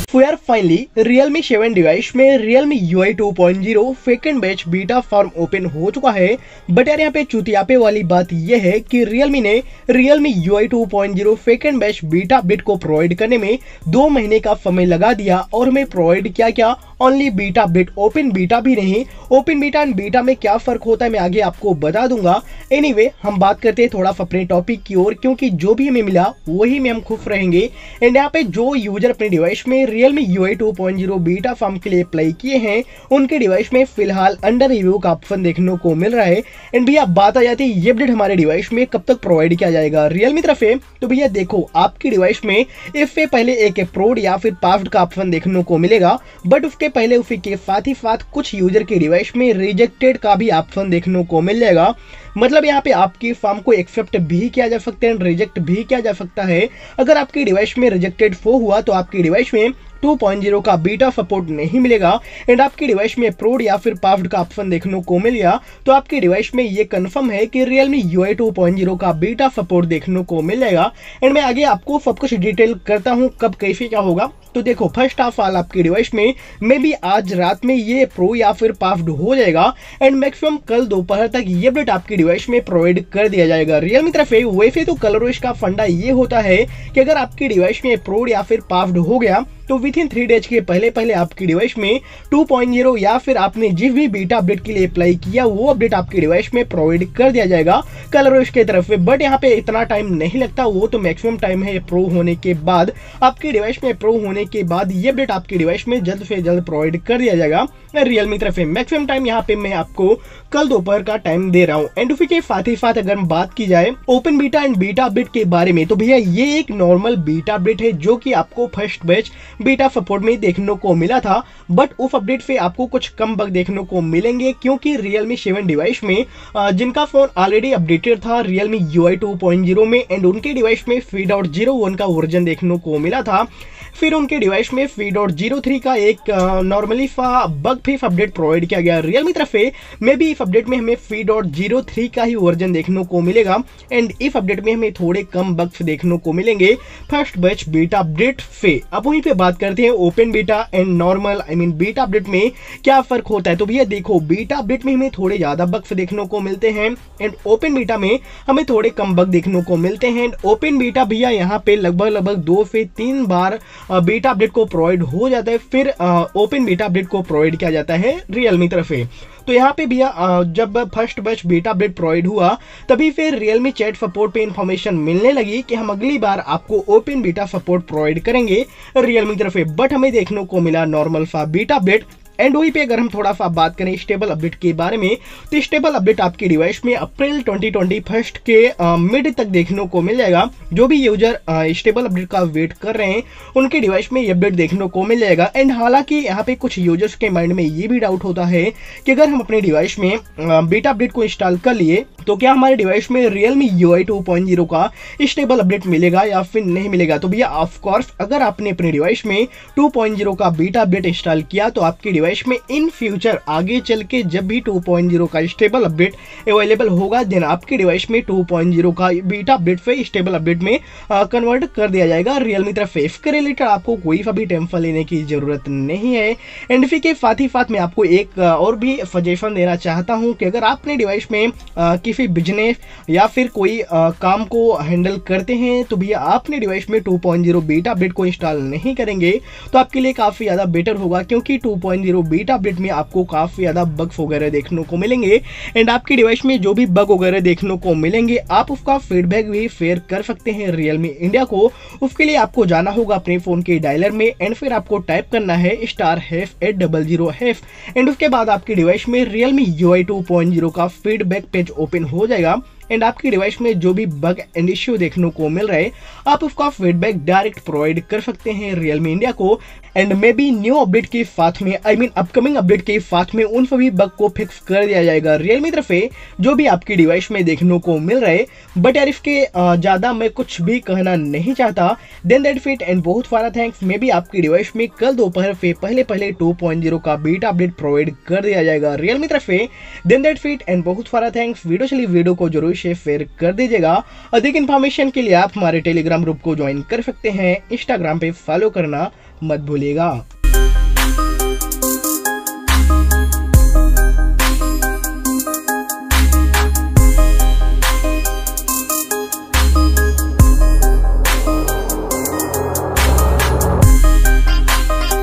We are finally Realme 7 device में Realme UI 2.0 second batch beta form open हो चुका है। बट यार यहाँ पे चुतियापे वाली बात यह है कि Realme ने Realme UI 2.0 second batch beta update को प्रोवाइड करने में 2 महीने का समय लगा दिया और हमें प्रोवाइड क्या only beta update, open beta भी नहीं। ओपन बीटा एंड बीटा में क्या फर्क होता है मैं आगे आपको बता दूंगा। एनीवे हम बात करते हैं थोड़ा अपने टॉपिक की ओर, क्योंकि जो भी हमें मिला वही में हम खुश रहेंगे। एंड यहाँ पे जो यूजर अपने डिवाइस में Realme UI 2.0 बीटा फॉर्म के लिए अप्लाई किए हैं उनके डिवाइस में फिलहाल अंडर रिव्यू का ऑप्शन देखने को मिल रहा है। एंड भैया बात आ जाती है ये अपडेट हमारे डिवाइस में कब तक प्रोवाइड किया जाएगा Realme तरफ से। तो भैया देखो, आपकी डिवाइस में इससे पहले एक अप्रूव्ड या फिर पास्ड का ऑप्शन देखने को मिलेगा, बट उसके पहले उसी के साथ ही साथ कुछ यूजर के डिवाइस में रिजेक्टेड का भी ऑप्शन देखने को मिल जाएगा। मतलब यहाँ पे आपकी फॉर्म को एक्सेप्ट भी किया जा सकता है, रिजेक्ट भी किया जा सकता है। अगर आपकी डिवाइस में रिजेक्टेड हुआ तो आपकी डिवाइस में 2.0 का बीटा सपोर्ट नहीं मिलेगा। एंड आपकी डिवाइस में अप्रूव्ड या फिर पास्ड का ऑप्शन देखने को मिल गया तो आपकी डिवाइस में ये कंफर्म है कि Realme UI 2.0 का बीटा सपोर्ट देखने को मिल जाएगा। एंड मैं आगे आपको सब कुछ डिटेल करता हूँ कब कैसे क्या होगा। तो देखो, फर्स्ट ऑफ ऑल आपकी डिवाइस में मे बी आज रात में ये प्रो या फिर पास्ड हो जाएगा एंड मैक्सिमम कल दोपहर तक ये अपडेट आपकी डिवाइस में प्रोवाइड कर दिया जाएगा Realme तरफ से। वैसे तो कलरवेश का फंडा ये होता है कि अगर आपकी डिवाइस में प्रो या फिर पास्ड हो गया तो विद इन 3 डेज के पहले आपकी डिवाइस में 2.0 या फिर आपने जिस भी बीटा अपडेट के लिए अप्लाई किया वो अपडेट आपकी डिवाइस में प्रोवाइड कर दिया जाएगा कलरवेश की तरफ से। बट यहाँ पे इतना टाइम नहीं लगता, वो तो मैक्सिमम टाइम है प्रो होने के बाद। आपकी डिवाइस में प्रो होने के बाद ये अपडेट आपकी डिवाइस में जल्द से जल्द प्रोवाइड कर दिया जाएगा Realme तरफ से। मैक्सिमम टाइम यहाँ पे मैं आपको कल दोपहर का टाइम दे रहा हूँ। एंड उसी के साथ ही साथ अगर बात की जाए open beta and beta update के बारे में तो भैया ये एक नॉर्मल बीटा अपडेट है जो कि आपको फर्स्ट बैच बीटा सपोर्ट में देखने को मिला था। बट उस अपडेट से आपको कुछ कम बग देखने को मिलेंगे, क्योंकि Realme 7 डिवाइस में जिनका फोन ऑलरेडी अपडेटेड था Realme UI 2.0 में एंड उनके डिवाइस में 3.01 का वर्जन देखने को मिला था। फिर उनके डिवाइस में 3.03 का एक normally bug fix update provide किया गया Realme तरफ से। मे बी इस अपडेट में हमें 3.03 का ही वर्जन देखने को मिलेगा एंड इस अपडेट में हमें थोड़े कम बग्स देखने को मिलेंगे फर्स्ट बैच बीटा अपडेट से। अब वहीं पे बात करते हैं open beta and normal beta update में क्या फर्क होता है। तो भैया देखो, बीटा अपडेट में हमें थोड़े ज्यादा बग्स देखने को मिलते हैं एंड ओपन बीटा में हमें थोड़े कम बग देखने को मिलते हैं। ओपन बीटा भैया यहाँ पे लगभग 2 से 3 बार बीटा अपडेट को प्रोवाइड हो जाता है, फिर ओपन बीटा अपडेट को प्रोवाइड किया जाता है Realme तरफ से। तो यहाँ पे भैया जब first batch beta update provide हुआ तभी फिर Realme चैट सपोर्ट पे इंफॉर्मेशन मिलने लगी कि हम अगली बार आपको ओपन बीटा सपोर्ट प्रोवाइड करेंगे Realme तरफ से। बट हमें देखने को मिला नॉर्मल सा बीटा अपडेट। एंड वहीं पे अगर हम थोड़ा सा बात करें स्टेबल अपडेट के बारे में तो स्टेबल अपडेट आपकी डिवाइस में अप्रैल 2021 के मिड तक देखने को मिल जाएगा। जो भी यूजर स्टेबल अपडेट का वेट कर रहे हैं उनके डिवाइस में ये अपडेट देखने को मिल जाएगा। एंड हालांकि यहाँ पे कुछ यूजर्स के माइंड में ये भी डाउट होता है कि अगर हम अपने डिवाइस में बीटा अपडेट को इंस्टॉल कर लिए तो क्या हमारे डिवाइस में Realme UI 2.0 का स्टेबल अपडेट मिलेगा या फिर नहीं मिलेगा। तो भैया ऑफकोर्स अगर आपने अपने डिवाइस में 2.0 का बीटा अपडेट इंस्टॉल किया तो आपकी डिवाइस में इन फ्यूचर आगे चल के जब भी 2.0 का स्टेबल अपडेट अवेलेबल होगा देन आपके डिवाइस में 2.0 का बीटा अपडेट से स्टेबल अपडेट में कन्वर्ट कर दिया जाएगा Realme तरफ से। इसके रिलेटेड आपको कोई सा भी टेंशन लेने की जरूरत नहीं है। एंड इसी के साथ ही साथ मैं आपको एक और भी सजेशन देना चाहता हूं कि अगर आपने डिवाइस में किसी बिजनेस या फिर कोई काम को हैंडल करते हैं तो भैया आपने डिवाइस में 2.0 बीटा अपडेट को इंस्टॉल नहीं करेंगे तो आपके लिए काफी ज्यादा बेटर होगा, क्योंकि 2.0 बीटा अपडेट में आपको काफी ज्यादा बग्स वगैरह देखने को मिलेंगे। एंड आपकी डिवाइस में जो भी बग वगैरह देखने को मिलेंगे आप उसका फीडबैक भी शेयर कर सकते हैं Realme इंडिया को। उसके लिए आपको जाना होगा अपने फोन के डायलर में एंड फिर आपको टाइप करना है *800# एंड उसके बाद आपकी डिवाइस में Realme UI 2.0 का फीडबैक पेज ओपन हो जाएगा। एंड आपकी डिवाइस में जो भी बग एंड इश्यू देखने को मिल रहा है आप उसका फीडबैक डायरेक्ट प्रोवाइड कर सकते हैं Realme इंडिया को। And maybe new update के साथ में अपकमिंग अपडेट के साथ में उन सभी बग को फिक्स कर दिया जाएगा Realme तरफ से जो भी आपकी डिवाइस में देखने को मिल रहा है। बट यार इसके ज्यादा मैं कुछ भी कहना नहीं चाहता। देन दैट फिट एंड बहुत सारा थैंक्स। मे बी आपकी डिवाइस में कल दोपहर से पहले 2.0 का बीटा अपडेट प्रोवाइड कर दिया जाएगा Realme तरफ से। देन दैट फिट एंड बहुत सारा थैंक्स। वीडियो को जरूर शेयर कर दीजिएगा। अधिक इन्फॉर्मेशन के लिए आप हमारे टेलीग्राम ग्रुप को ज्वाइन कर सकते हैं। इंस्टाग्राम पे फॉलो करना मत भूलिएगा।